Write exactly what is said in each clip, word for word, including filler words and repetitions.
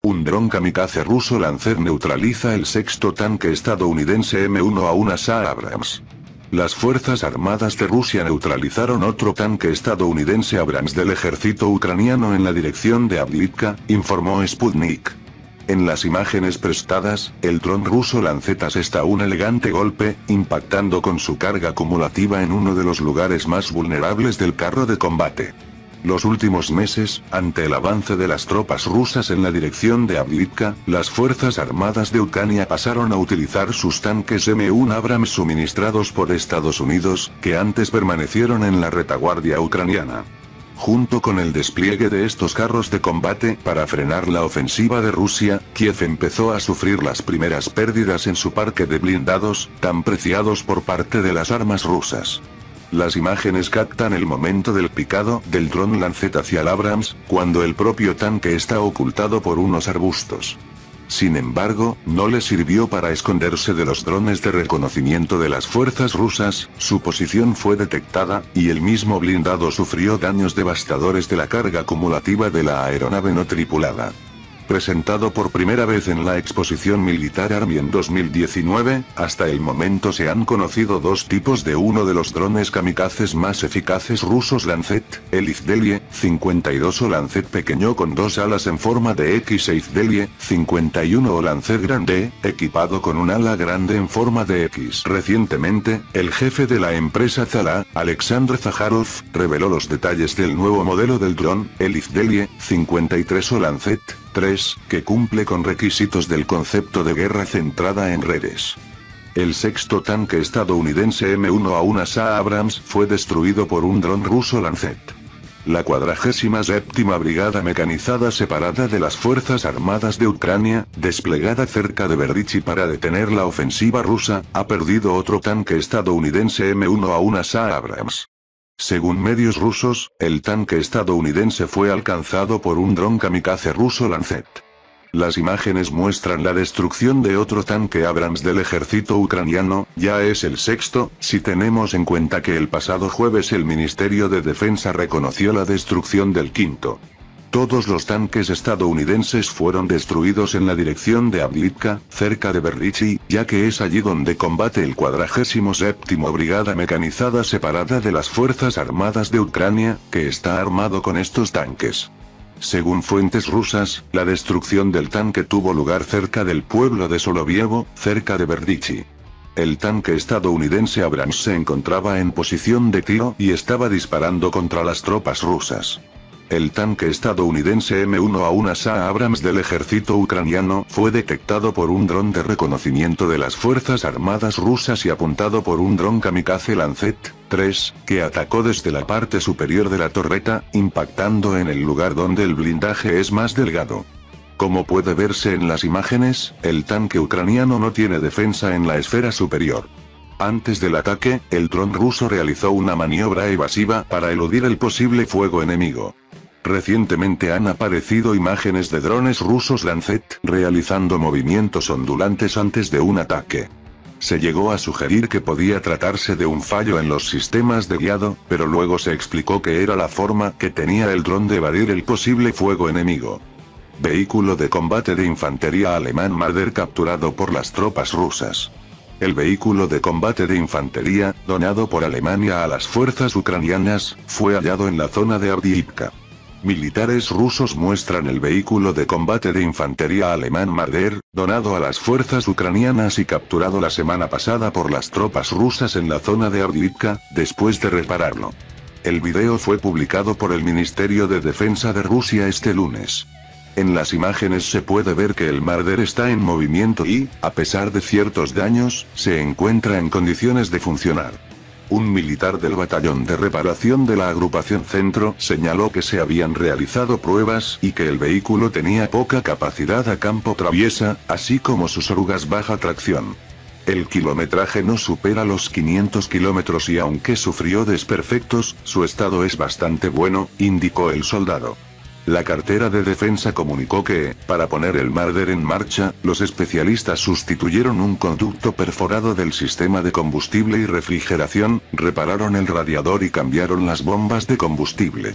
Un dron kamikaze ruso Lancet neutraliza el sexto tanque estadounidense M uno A uno S A Abrams. Las Fuerzas Armadas de Rusia neutralizaron otro tanque estadounidense Abrams del ejército ucraniano en la dirección de Avdiivka, informó Sputnik. En las imágenes prestadas, el dron ruso Lancet asesta un elegante golpe, impactando con su carga acumulativa en uno de los lugares más vulnerables del carro de combate. Los últimos meses, ante el avance de las tropas rusas en la dirección de Avdiivka, las Fuerzas Armadas de Ucrania pasaron a utilizar sus tanques M uno Abrams suministrados por Estados Unidos, que antes permanecieron en la retaguardia ucraniana. Junto con el despliegue de estos carros de combate para frenar la ofensiva de Rusia, Kiev empezó a sufrir las primeras pérdidas en su parque de blindados, tan preciados por parte de las armas rusas. Las imágenes captan el momento del picado del dron Lancet hacia el Abrams, cuando el propio tanque está ocultado por unos arbustos. Sin embargo, no le sirvió para esconderse de los drones de reconocimiento de las fuerzas rusas, su posición fue detectada, y el mismo blindado sufrió daños devastadores de la carga acumulativa de la aeronave no tripulada. Presentado por primera vez en la exposición militar Army en dos mil diecinueve, hasta el momento se han conocido dos tipos de uno de los drones kamikazes más eficaces rusos Lancet, el Izdelie cincuenta y dos o Lancet pequeño con dos alas en forma de X e Izdelie cincuenta y uno o Lancet grande, equipado con un ala grande en forma de X. Recientemente, el jefe de la empresa Zala, Alexander Zaharov, reveló los detalles del nuevo modelo del dron, el Izdelie cincuenta y tres o Lancet tres, que cumple con requisitos del concepto de guerra centrada en redes. El sexto tanque estadounidense M uno A uno S A Abrams fue destruido por un dron ruso Lancet. La cuadragésima séptima Brigada Mecanizada separada de las Fuerzas Armadas de Ucrania, desplegada cerca de Berdichi para detener la ofensiva rusa, ha perdido otro tanque estadounidense M uno A uno S A Abrams. Según medios rusos, el tanque estadounidense fue alcanzado por un dron kamikaze ruso Lancet. Las imágenes muestran la destrucción de otro tanque Abrams del ejército ucraniano, ya es el sexto, si tenemos en cuenta que el pasado jueves el Ministerio de Defensa reconoció la destrucción del quinto. Todos los tanques estadounidenses fueron destruidos en la dirección de Avdiivka, cerca de Berdichi, ya que es allí donde combate el cuadragésimo séptimo Brigada Mecanizada separada de las Fuerzas Armadas de Ucrania, que está armado con estos tanques. Según fuentes rusas, la destrucción del tanque tuvo lugar cerca del pueblo de Solovievo, cerca de Berdichi. El tanque estadounidense Abrams se encontraba en posición de tiro y estaba disparando contra las tropas rusas. El tanque estadounidense M uno A uno S A Abrams del ejército ucraniano fue detectado por un dron de reconocimiento de las Fuerzas Armadas rusas y apuntado por un dron kamikaze Lancet tres, que atacó desde la parte superior de la torreta, impactando en el lugar donde el blindaje es más delgado. Como puede verse en las imágenes, el tanque ucraniano no tiene defensa en la esfera superior. Antes del ataque, el dron ruso realizó una maniobra evasiva para eludir el posible fuego enemigo. Recientemente han aparecido imágenes de drones rusos Lancet realizando movimientos ondulantes antes de un ataque. Se llegó a sugerir que podía tratarse de un fallo en los sistemas de guiado, pero luego se explicó que era la forma que tenía el dron de evadir el posible fuego enemigo. Vehículo de combate de infantería alemán Marder capturado por las tropas rusas. El vehículo de combate de infantería, donado por Alemania a las fuerzas ucranianas, fue hallado en la zona de Avdiivka. Militares rusos muestran el vehículo de combate de infantería alemán Marder, donado a las fuerzas ucranianas y capturado la semana pasada por las tropas rusas en la zona de Avdiivka, después de repararlo. El video fue publicado por el Ministerio de Defensa de Rusia este lunes. En las imágenes se puede ver que el Marder está en movimiento y, a pesar de ciertos daños, se encuentra en condiciones de funcionar. Un militar del batallón de reparación de la agrupación Centro señaló que se habían realizado pruebas y que el vehículo tenía poca capacidad a campo traviesa, así como sus orugas baja tracción. El kilometraje no supera los quinientos kilómetros y aunque sufrió desperfectos, su estado es bastante bueno, indicó el soldado. La cartera de defensa comunicó que, para poner el Marder en marcha, los especialistas sustituyeron un conducto perforado del sistema de combustible y refrigeración, repararon el radiador y cambiaron las bombas de combustible.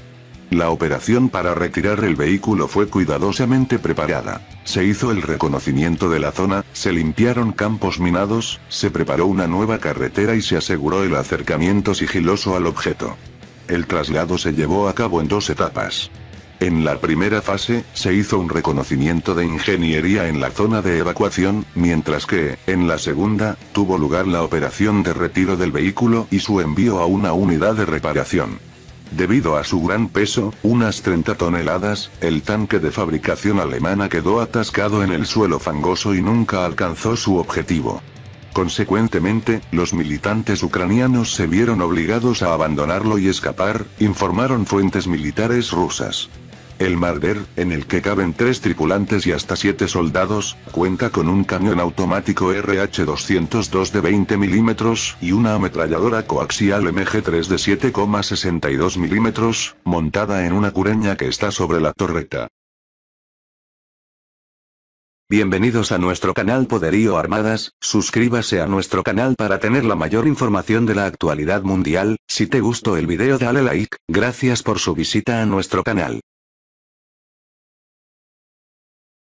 La operación para retirar el vehículo fue cuidadosamente preparada. Se hizo el reconocimiento de la zona, se limpiaron campos minados, se preparó una nueva carretera y se aseguró el acercamiento sigiloso al objeto. El traslado se llevó a cabo en dos etapas. En la primera fase, se hizo un reconocimiento de ingeniería en la zona de evacuación, mientras que, en la segunda, tuvo lugar la operación de retiro del vehículo y su envío a una unidad de reparación. Debido a su gran peso, unas treinta toneladas, el tanque de fabricación alemana quedó atascado en el suelo fangoso y nunca alcanzó su objetivo. Consecuentemente, los militantes ucranianos se vieron obligados a abandonarlo y escapar, informaron fuentes militares rusas. El Marder, en el que caben tres tripulantes y hasta siete soldados, cuenta con un cañón automático R H doscientos dos de veinte milímetros y una ametralladora coaxial M G tres de siete coma sesenta y dos milímetros, montada en una cureña que está sobre la torreta. Bienvenidos a nuestro canal Poderío Armadas, suscríbase a nuestro canal para tener la mayor información de la actualidad mundial. Si te gustó el video dale like, gracias por su visita a nuestro canal.